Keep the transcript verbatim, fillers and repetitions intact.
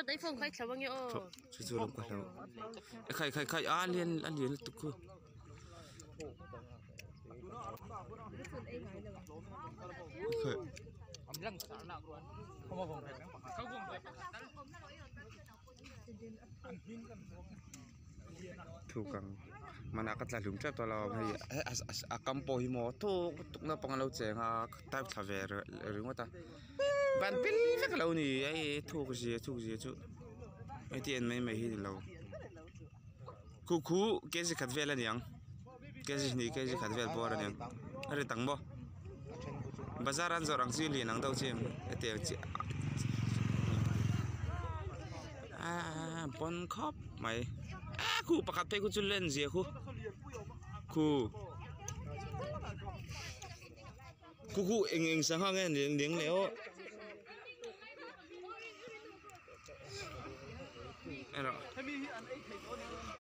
bắt đấy phong khách sao bao nhiêu chú chú làm cái nào khai khai khai à liền ăn liền tụt khu thu kang mana kat la lum trap to la bhai a kampo hi mo to tuk na pangalo chenga ta thaver ringota ban pil vek lo ni ai thu ko ji thu ji chu ai tien mai mai hi lo khu khu ke ji khat vel aniang ke ji ni ke ji khat vel bor aniang ari tang bo bazar an zorang chi li nang dau chem ate chi a pon khop mai khu pakat te ku chu len je khu khu khu khu eng eng sang hang en ling ling leo ero